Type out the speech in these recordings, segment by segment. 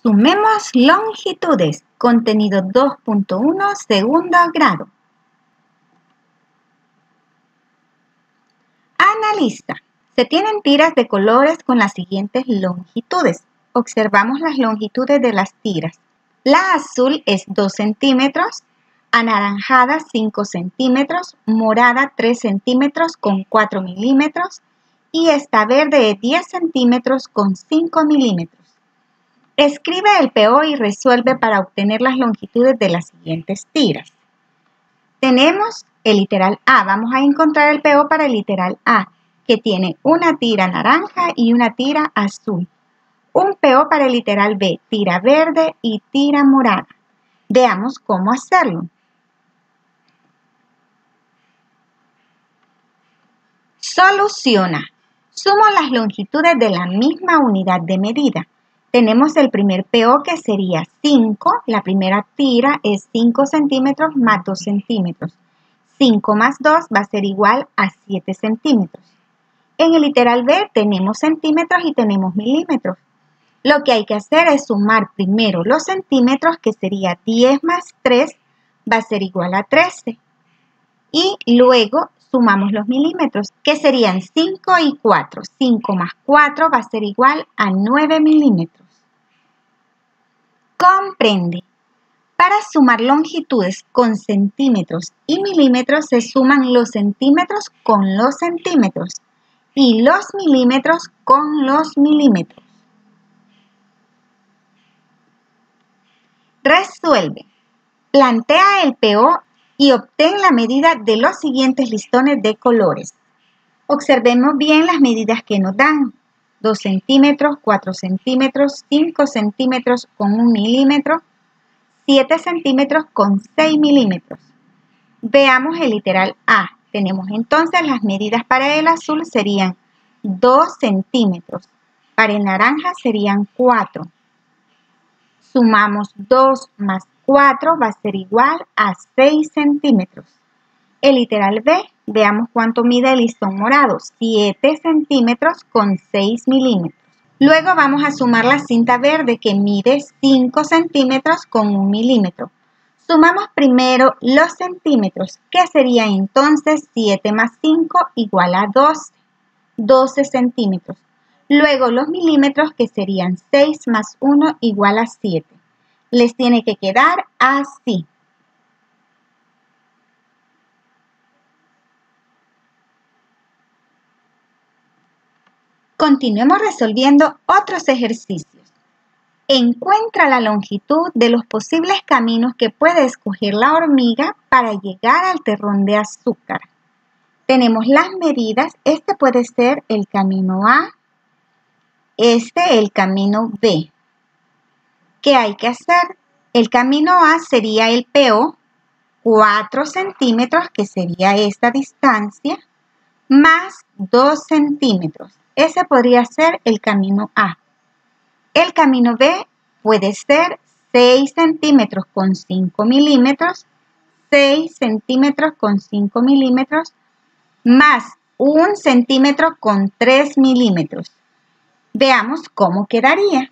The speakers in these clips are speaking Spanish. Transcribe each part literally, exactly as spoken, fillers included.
Sumemos longitudes, contenido dos punto uno, segundo grado. Analiza. Se tienen tiras de colores con las siguientes longitudes. Observamos las longitudes de las tiras. La azul es dos centímetros, anaranjada cinco centímetros, morada tres centímetros con cuatro milímetros y esta verde es diez centímetros con cinco milímetros. Escribe el P O y resuelve para obtener las longitudes de las siguientes tiras. Tenemos el literal A. Vamos a encontrar el P O para el literal A, que tiene una tira naranja y una tira azul. Un P O para el literal B, tira verde y tira morada. Veamos cómo hacerlo. Soluciona. Sumo las longitudes de la misma unidad de medida. Tenemos el primer P O que sería cinco. La primera tira es cinco centímetros más dos centímetros. cinco más dos va a ser igual a siete centímetros. En el literal B tenemos centímetros y tenemos milímetros. Lo que hay que hacer es sumar primero los centímetros, que sería diez más tres, va a ser igual a trece. Y luego sumamos los milímetros, que serían cinco y cuatro. cinco más cuatro va a ser igual a nueve milímetros. Comprende. Para sumar longitudes con centímetros y milímetros se suman los centímetros con los centímetros y los milímetros con los milímetros. Resuelve. Plantea el P O y obtén la medida de los siguientes listones de colores. Observemos bien las medidas que nos dan. dos centímetros, cuatro centímetros, cinco centímetros con un milímetro, siete centímetros con seis milímetros. Veamos el literal A. Tenemos entonces las medidas para el azul serían dos centímetros. Para el naranja serían cuatro. Sumamos dos más cuatro va a ser igual a seis centímetros. El literal B, veamos cuánto mide el listón morado, siete centímetros con seis milímetros. Luego vamos a sumar la cinta verde que mide cinco centímetros con un milímetro. Sumamos primero los centímetros, que sería entonces siete más cinco igual a doce, doce centímetros. Luego los milímetros, que serían seis más uno igual a siete. Les tiene que quedar así. Continuemos resolviendo otros ejercicios. Encuentra la longitud de los posibles caminos que puede escoger la hormiga para llegar al terrón de azúcar. Tenemos las medidas. Este puede ser el camino A, este el camino B. ¿Qué hay que hacer? El camino A sería el P O, cuatro centímetros, que sería esta distancia, más dos centímetros. Ese podría ser el camino A. El camino B puede ser seis centímetros con cinco milímetros, seis centímetros con cinco milímetros, más un centímetro con tres milímetros. Veamos cómo quedaría.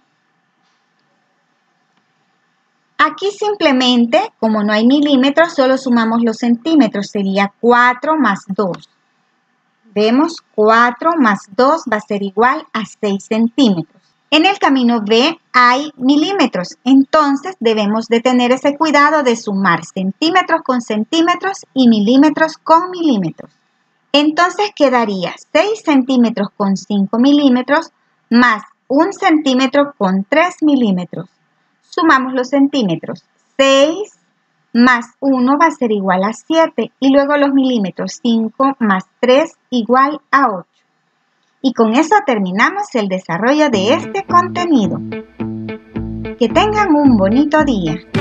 Aquí simplemente, como no hay milímetros, solo sumamos los centímetros. Sería cuatro más dos. Vemos cuatro más dos va a ser igual a seis centímetros. En el camino B hay milímetros, entonces debemos de tener ese cuidado de sumar centímetros con centímetros y milímetros con milímetros. Entonces quedaría seis centímetros con cinco milímetros más un centímetro con tres milímetros. Sumamos los centímetros. seis más uno va a ser igual a siete y luego los milímetros. cinco más tres igual a ocho. Y con eso terminamos el desarrollo de este contenido. Que tengan un bonito día.